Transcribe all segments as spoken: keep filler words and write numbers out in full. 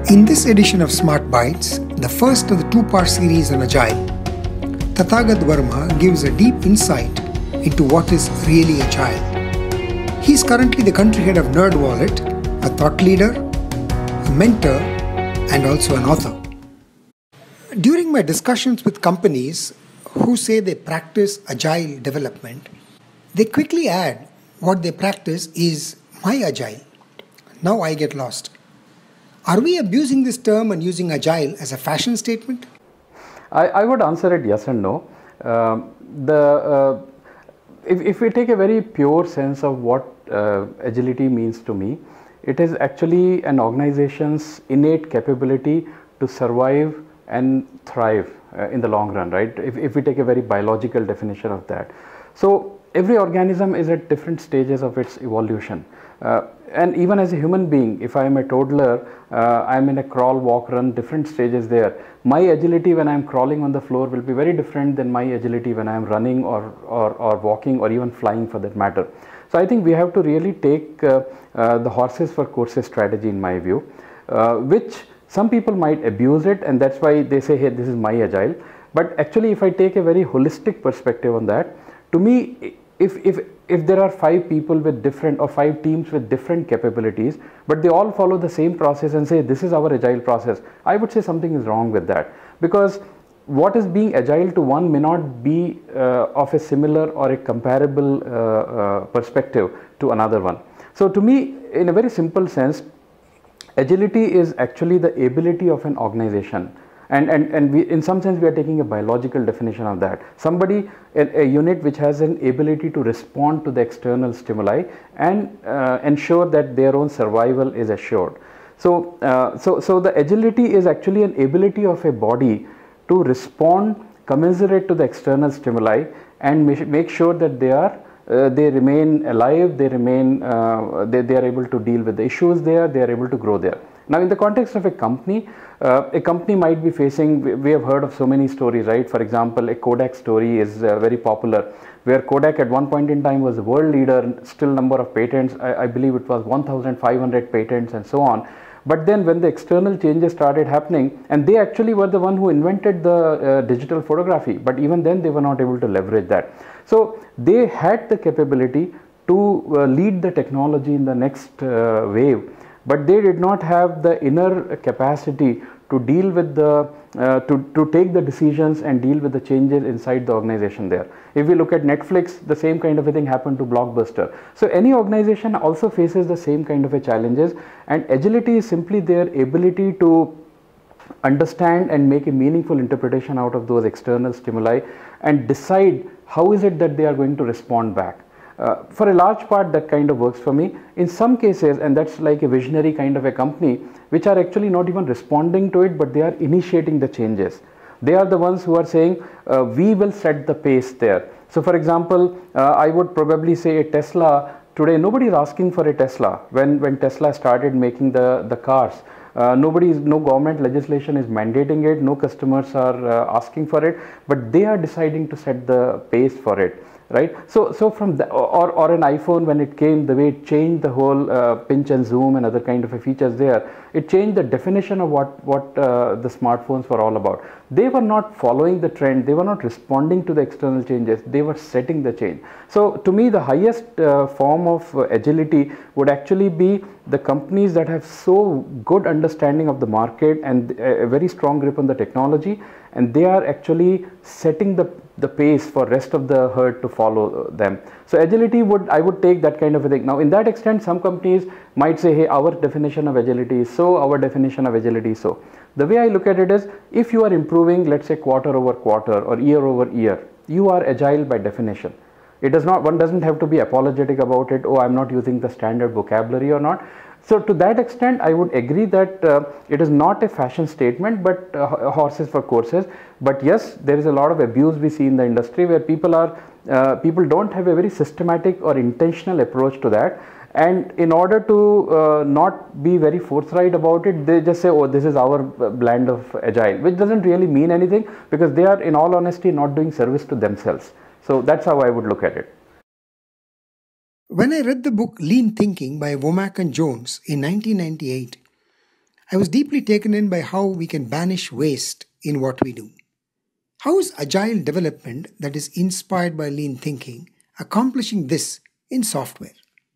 In this edition of SmartBites, the first of the two-part series on Agile, Tathagat Varma gives a deep insight into what is really Agile. He is currently the country head of NerdWallet, a thought leader, a mentor, and also an author. During my discussions with companies who say they practice Agile development, they quickly add what they practice is my Agile. Now I get lost. Are we abusing this term and using Agile as a fashion statement? I, I would answer it yes and no. Um, the uh, if, if we take a very pure sense of what uh, agility means to me, it is actually an organization's innate capability to survive and thrive uh, in the long run, right? If, if we take a very biological definition of that. So every organism is at different stages of its evolution. Uh, and even as a human being, if I am a toddler, uh, I am in a crawl, walk, run, different stages there. My agility when I am crawling on the floor will be very different than my agility when I am running or, or, or walking or even flying for that matter. So I think we have to really take uh, uh, the horses for courses strategy in my view, uh, which some people might abuse it, and that's why they say, hey, this is my Agile. But actually, if I take a very holistic perspective on that, to me, if, if, if there are five people with different or five teams with different capabilities, but they all follow the same process and say, this is our Agile process, I would say something is wrong with that. Because what is being Agile to one may not be uh, of a similar or a comparable uh, uh, perspective to another one. So to me, in a very simple sense, agility is actually the ability of an organization. And, and, and we, in some sense, we are taking a biological definition of that. Somebody, a, a unit which has an ability to respond to the external stimuli and uh, ensure that their own survival is assured. So, uh, so, so the agility is actually an ability of a body to respond commensurate to the external stimuli and make sure that they are uh, they remain alive, they remain, uh, they, they are able to deal with the issues there, they are able to grow there. Now, in the context of a company, uh, a company might be facing, we, we have heard of so many stories, right? For example, a Kodak story is uh, very popular, where Kodak at one point in time was the world leader, still number of patents, I, I believe it was one thousand five hundred patents and so on. But then when the external changes started happening, and they actually were the one who invented the uh, digital photography, but even then they were not able to leverage that. So they had the capability to uh, lead the technology in the next uh, wave, but they did not have the inner capacity to deal with the, uh, to, to take the decisions and deal with the changes inside the organization there. If we look at Netflix, the same kind of a thing happened to Blockbuster. So any organization also faces the same kind of a challenges, and agility is simply their ability to understand and make a meaningful interpretation out of those external stimuli and decide how is it that they are going to respond back. Uh, for a large part, that kind of works for me. In some cases, and that's like a visionary kind of a company, which are actually not even responding to it, but they are initiating the changes. They are the ones who are saying, uh, we will set the pace there. So for example, uh, I would probably say a Tesla, today nobody is asking for a Tesla. When, when Tesla started making the, the cars, uh, nobody is, no government legislation is mandating it, no customers are uh, asking for it, but they are deciding to set the pace for it. Right, so so from the, or or an iPhone, when it came, the way it changed the whole uh, pinch and zoom and other kind of a features there, it changed the definition of what what uh, the smartphones were all about. They were not following the trend, they were not responding to the external changes, they were setting the change. So to me, the highest uh, form of uh, agility would actually be the companies that have so good understanding of the market and a very strong grip on the technology, and they are actually setting the the pace for rest of the herd to follow them. So agility would, I would take that kind of a thing. Now in that extent, some companies might say, hey, our definition of agility is so, our definition of agility is so. The way I look at it is, if you are improving, let's say quarter over quarter or year over year, you are agile by definition. It does not, one doesn't have to be apologetic about it, oh, I'm not using the standard vocabulary or not. So to that extent, I would agree that uh, it is not a fashion statement, but uh, horses for courses. But yes, there is a lot of abuse we see in the industry where people are, uh, people don't have a very systematic or intentional approach to that. And in order to uh, not be very forthright about it, they just say, oh, this is our blend of Agile, which doesn't really mean anything, because they are, in all honesty, not doing service to themselves. So that's how I would look at it. When I read the book Lean Thinking by Womack and Jones in nineteen ninety-eight, I was deeply taken in by how we can banish waste in what we do. How is agile development that is inspired by lean thinking accomplishing this in software?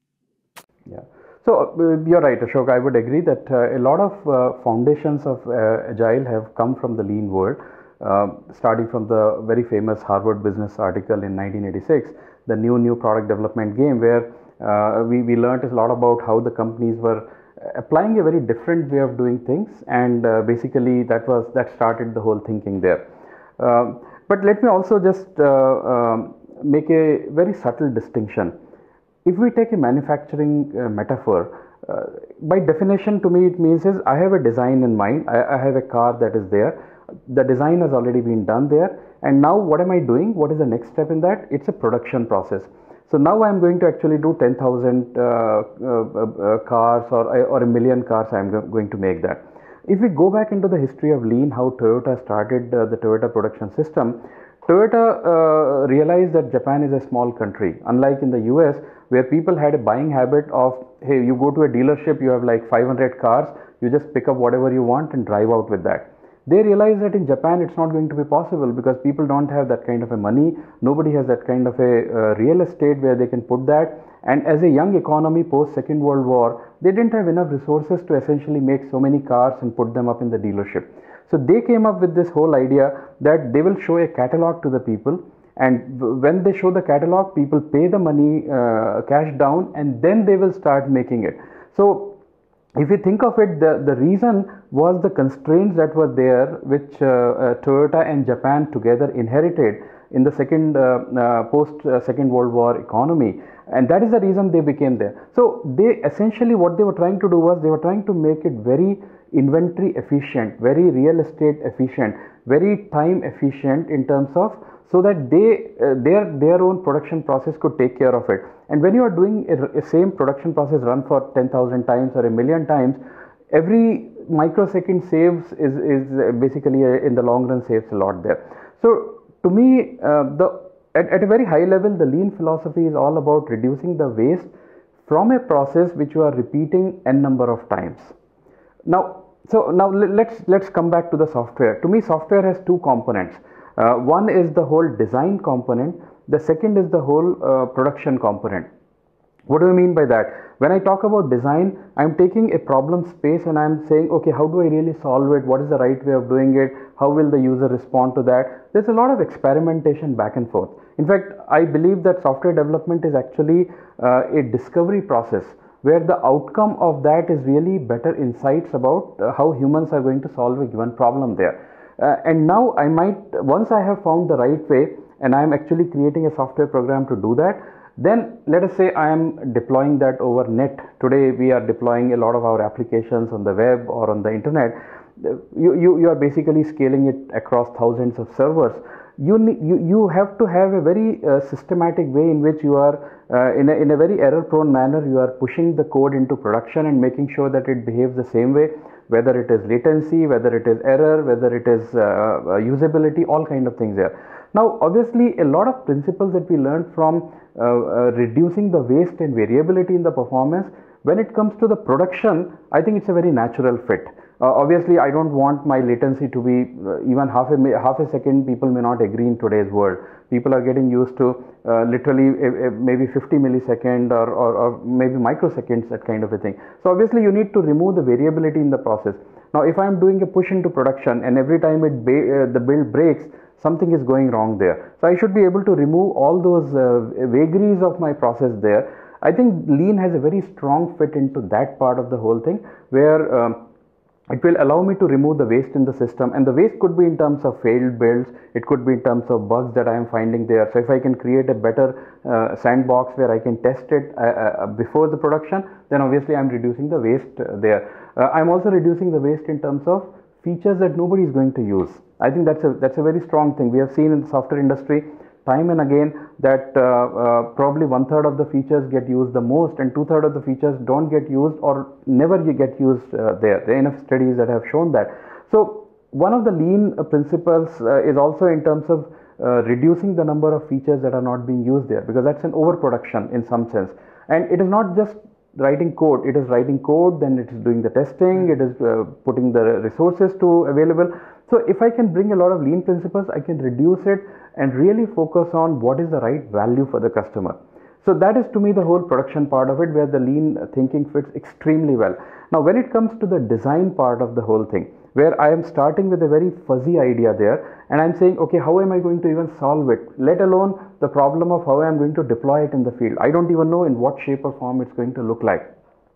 Yeah. So uh, you're right, Ashok. I would agree that uh, a lot of uh, foundations of uh, Agile have come from the lean world, uh, starting from the very famous Harvard Business article in nineteen eighty-six, the new new product development game, where uh, we, we learned a lot about how the companies were applying a very different way of doing things, and uh, basically that was that started the whole thinking there. Um, but let me also just uh, um, make a very subtle distinction. If we take a manufacturing uh, metaphor, uh, by definition to me it means is I have a design in mind, I, I have a car that is there, the design has already been done there, and now what am I doing? What is the next step in that? It's a production process. So now I am going to actually do ten thousand uh, uh, uh, cars or, or a million cars. I am go going to make that. If we go back into the history of lean, how Toyota started uh, the Toyota production system, Toyota uh, realized that Japan is a small country, unlike in the U S where people had a buying habit of, hey, you go to a dealership, you have like five hundred cars, you just pick up whatever you want and drive out with that. They realized that in Japan it's not going to be possible because people don't have that kind of a money, nobody has that kind of a uh, real estate where they can put that, and as a young economy post Second World War, they didn't have enough resources to essentially make so many cars and put them up in the dealership. So they came up with this whole idea that they will show a catalog to the people, and when they show the catalog, people pay the money uh, cash down, and then they will start making it. So if you think of it, the, the reason was the constraints that were there, which uh, uh, Toyota and Japan together inherited in the second uh, uh, post uh, Second World War economy, and that is the reason they became there. So they essentially what they were trying to do was they were trying to make it very inventory efficient, very real estate efficient, very time efficient in terms of, so that they uh, their their own production process could take care of it. And when you are doing a, a same production process run for ten thousand times or a million times, every microsecond saves is is basically a, in the long run saves a lot there. So to me, uh, the at, at a very high level, the lean philosophy is all about reducing the waste from a process which you are repeating n number of times. Now, so now let's let's come back to the software. To me, software has two components. Uh, one is the whole design component. The second is the whole uh, production component. What do I mean by that? When I talk about design, I'm taking a problem space and I'm saying, okay, how do I really solve it? What is the right way of doing it? How will the user respond to that? There's a lot of experimentation back and forth. In fact, I believe that software development is actually uh, a discovery process, where the outcome of that is really better insights about uh, how humans are going to solve a given problem there. Uh, and now I might, once I have found the right way and I am actually creating a software program to do that, then let us say I am deploying that over net. Today we are deploying a lot of our applications on the web or on the internet. You, you, you are basically scaling it across thousands of servers. You, you, you have to have a very uh, systematic way in which you are uh, in, a, in a very error prone manner, you are pushing the code into production and making sure that it behaves the same way, whether it is latency, whether it is error, whether it is uh, usability, all kind of things there. Now obviously a lot of principles that we learned from uh, uh, reducing the waste and variability in the performance, when it comes to the production, I think it's a very natural fit. Uh, obviously, I don't want my latency to be uh, even half a half a second. People may not agree in today's world. People are getting used to uh, literally a, a maybe fifty millisecond or, or, or maybe microseconds, that kind of a thing. So obviously, you need to remove the variability in the process. Now, if I am doing a push into production and every time it ba uh, the build breaks, something is going wrong there. So I should be able to remove all those uh, vagaries of my process there. I think lean has a very strong fit into that part of the whole thing, where um, it will allow me to remove the waste in the system, and the waste could be in terms of failed builds, it could be in terms of bugs that I am finding there. So if I can create a better uh, sandbox where I can test it uh, uh, before the production, then obviously I am reducing the waste uh, there. Uh, I am also reducing the waste in terms of features that nobody is going to use. I think that's a that's a very strong thing. We have seen in the software industry time and again that uh, uh, probably one third of the features get used the most and two third of the features don't get used or never get used uh, there. There are enough studies that have shown that. So one of the lean uh, principles uh, is also in terms of uh, reducing the number of features that are not being used there, because that's an overproduction in some sense. And it is not just writing code, it is writing code, then it is doing the testing, it is uh, putting the resources to available. So if I can bring a lot of lean principles, I can reduce it and really focus on what is the right value for the customer. So that is to me the whole production part of it, where the lean thinking fits extremely well. Now when it comes to the design part of the whole thing, where I am starting with a very fuzzy idea there, and I'm saying, okay, how am I going to even solve it, let alone the problem of how I'm going to deploy it in the field. I don't even know in what shape or form it's going to look like.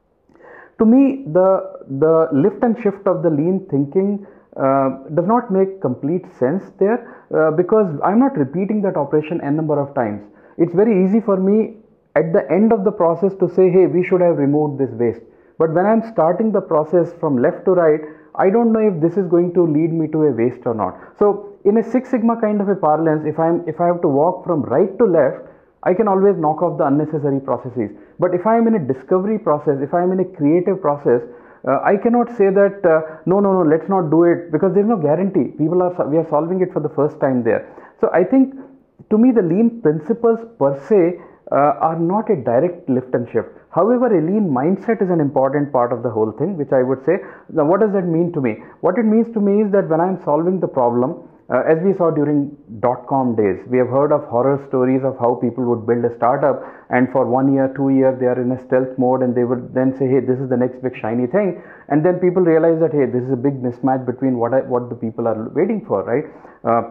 To me, the, the lift and shift of the lean thinking uh, does not make complete sense there, uh, because I'm not repeating that operation n number of times. It's very easy for me at the end of the process to say, hey, we should have removed this waste. But when I'm starting the process from left to right, I don't know if this is going to lead me to a waste or not. So in a Six Sigma kind of a parlance, if I'm if I have to walk from right to left, I can always knock off the unnecessary processes. But if I am in a discovery process, if I am in a creative process, uh, I cannot say that uh, no, no, no, let's not do it, because there's no guarantee. People are we are solving it for the first time there. So I think, to me, the lean principles per se uh, are not a direct lift and shift. However, a lean mindset is an important part of the whole thing, which I would say. Now, what does that mean to me? What it means to me is that when I'm solving the problem, uh, as we saw during dot-com days, we have heard of horror stories of how people would build a startup, and for one year, two years, they are in a stealth mode, and they would then say, hey, this is the next big shiny thing. And then people realize that, hey, this is a big mismatch between what I, what the people are waiting for, right? Uh,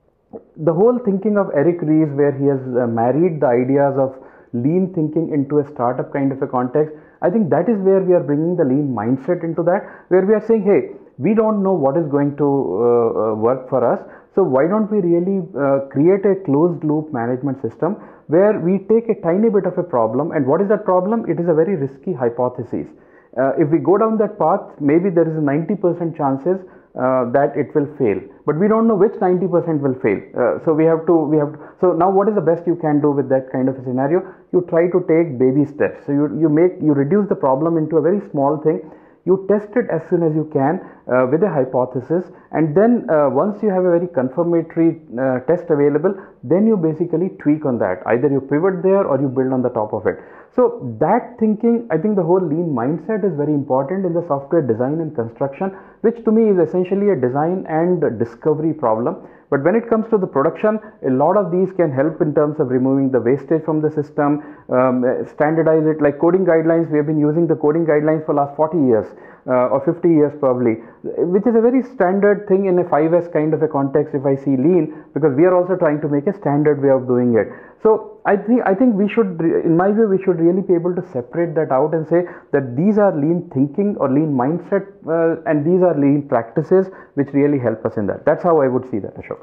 the whole thinking of Eric Ries, where he has uh, married the ideas of lean thinking into a startup kind of a context, I think that is where we are bringing the lean mindset into that, where we are saying, hey, we don't know what is going to uh, uh, work for us, so why don't we really uh, create a closed loop management system where we take a tiny bit of a problem, and what is that problem? It is a very risky hypothesis. Uh, if we go down that path, maybe there is a ninety percent chances Uh, that it will fail, but we don't know which ninety percent will fail. Uh, so we have to, we have to, so now what is the best you can do with that kind of a scenario? You try to take baby steps. So you, you make, you reduce the problem into a very small thing. You test it as soon as you can uh, with a hypothesis, and then uh, once you have a very confirmatory uh, test available, then you basically tweak on that. Either you pivot there or you build on the top of it. So that thinking, I think the whole lean mindset is very important in the software design and construction, which to me is essentially a design and discovery problem. But when it comes to the production, a lot of these can help in terms of removing the wastage from the system, um, standardize it, like coding guidelines. We have been using the coding guidelines for last forty years uh, or fifty years probably, which is a very standard thing in a five S kind of a context if I see lean, because we are also trying to make a standard way of doing it. So I think I think we should, in my view, we should really be able to separate that out and say that these are lean thinking or lean mindset uh, and these are lean practices which really help us in that. That's how I would see that, Ashok.